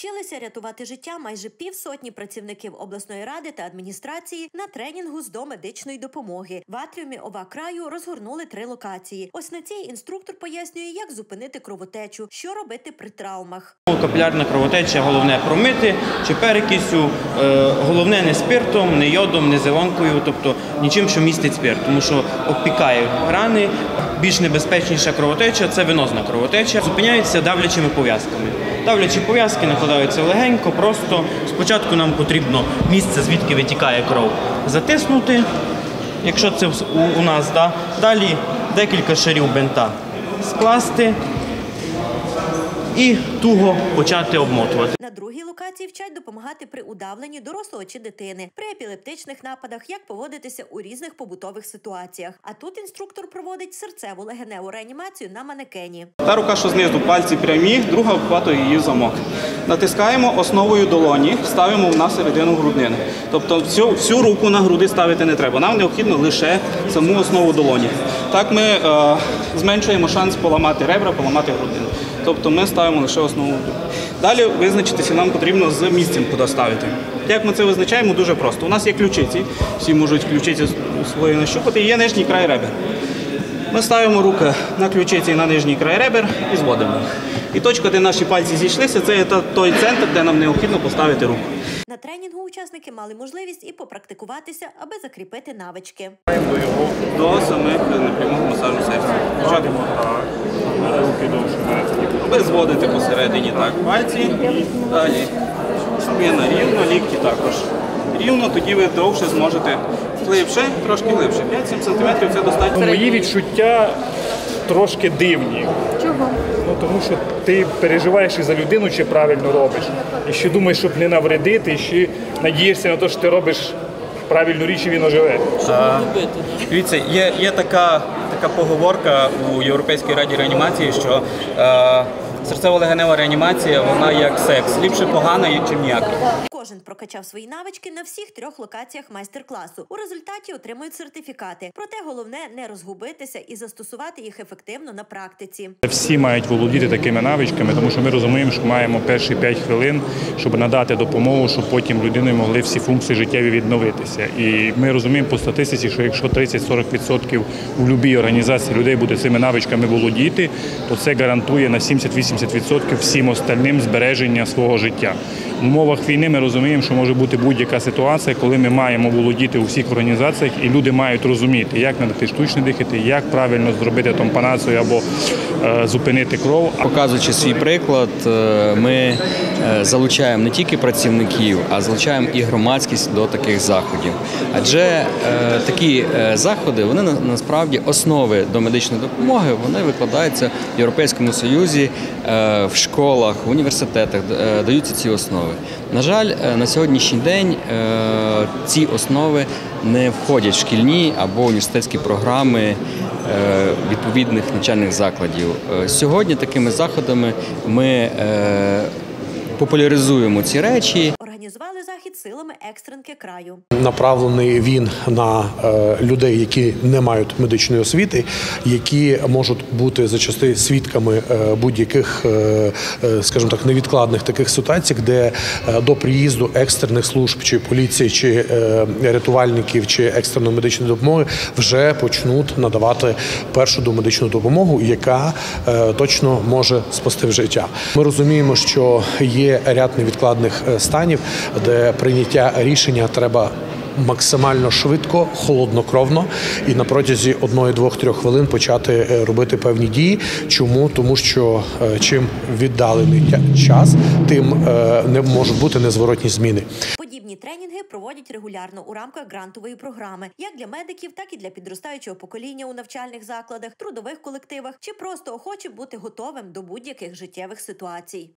Вчилися рятувати життя майже півсотні працівників обласної ради та адміністрації на тренінгу з домедичної допомоги. В атріумі ОВА краю розгорнули 3 локації. Ось на цій інструктор пояснює, як зупинити кровотечу, що робити при травмах. Капілярна кровотеча головне промити чи перекисю, головне не спиртом, не йодом, не зеленкою, тобто нічим, що містить спирт, тому що обпікає рани. Більш небезпечніша кровотеча – це венозна кровотеча. Зупиняються давлячими пов'язками. Давлячі пов'язки накладаються легенько, просто. Спочатку нам потрібно місце, звідки витікає кров, затиснути, якщо це у нас. Далі декілька шарів бинта скласти і туго почати обмотувати. На другій локації вчать допомагати при удавленні дорослого чи дитини, при епілептичних нападах, як поводитися у різних побутових ситуаціях. А тут інструктор проводить серцеву легеневу реанімацію на манекені. Та рука, що знизу, пальці прямі, друга обхватує її в замок. Натискаємо основою долоні, ставимо на середину грудини. Тобто всю руку на груди ставити не треба, нам необхідно лише саму основу долоні. Так ми зменшуємо шанс поламати ребра, поламати грудину. Тобто ми ставимо лише основу. Далі визначитися нам потрібно з місцем, куди ставити. Як ми це визначаємо? Дуже просто. У нас є ключиці, всі можуть ключиці свої нащупати, і є нижній край ребер. Ми ставимо руки на ключиці і на нижній край ребер і зводимо. І точка, де наші пальці зійшлися, це є той центр, де нам необхідно поставити руку. На тренінгу учасники мали можливість і попрактикуватися, аби закріпити навички. До самих непрямого масажу серця. Ви зводите посередині так пальці, далі спина рівно, лікті також рівно, тоді ви довше зможете глибше, трошки глибше. 5-7 см – це достатньо. Мої відчуття трошки дивні. Чого? Тому що ти переживаєш і за людину, чи правильно робиш. І ще думаєш, щоб не навредити, і ще надієшся на те, що ти робиш правильну річ і він оживе. Дивіться, є така поговорка у Європейській раді реанімації, що серцево-легенева реанімація, вона як секс. Ліпше погана, ніж ніякий. Кожен прокачав свої навички на всіх 3 локаціях майстер-класу. У результаті отримують сертифікати. Проте головне не розгубитися і застосувати їх ефективно на практиці. Всі мають володіти такими навичками, тому що ми розуміємо, що маємо перші 5 хвилин, щоб надати допомогу, щоб потім людини могли всі функції життєві відновитися. І ми розуміємо по статистиці, що якщо 30-40% у будь-якій організації людей буде цими навичками володіти, то це гарантує на 70-80% всім остальним збереження свого життя. В умовах війни ми розуміємо, що може бути будь-яка ситуація, коли ми маємо володіти у всіх організаціях, і люди мають розуміти, як надати штучне дихати, як правильно зробити тампонацію або зупинити кров. Показуючи свій приклад, ми залучаємо не тільки працівників, а залучаємо і громадськість до таких заходів. Адже такі заходи, вони насправді основи до медичної допомоги, вони викладаються в Європейському Союзі, в школах, в університетах даються ці основи. На жаль, на сьогоднішній день ці основи не входять в шкільні або університетські програми відповідних навчальних закладів. Сьогодні такими заходами ми популяризуємо ці речі. Організували захід силами екстренки краю. Направлений він на людей, які не мають медичної освіти, які можуть бути зачасти свідками будь-яких, скажімо так, невідкладних таких ситуацій, де до приїзду екстрених служб, чи поліції, чи рятувальників, чи екстреної медичної допомоги вже почнуть надавати першу домедичну допомогу, яка точно може спасти життя. Ми розуміємо, що є ряд невідкладних станів, де прийняття рішення треба максимально швидко, холоднокровно і на протязі 1-2-3 хвилин почати робити певні дії. Чому? Тому що чим віддалений час, тим не можуть бути незворотні зміни. Подібні тренінги проводять регулярно у рамках грантової програми, як для медиків, так і для підростаючого покоління у навчальних закладах, трудових колективах чи просто охоче бути готовим до будь-яких життєвих ситуацій.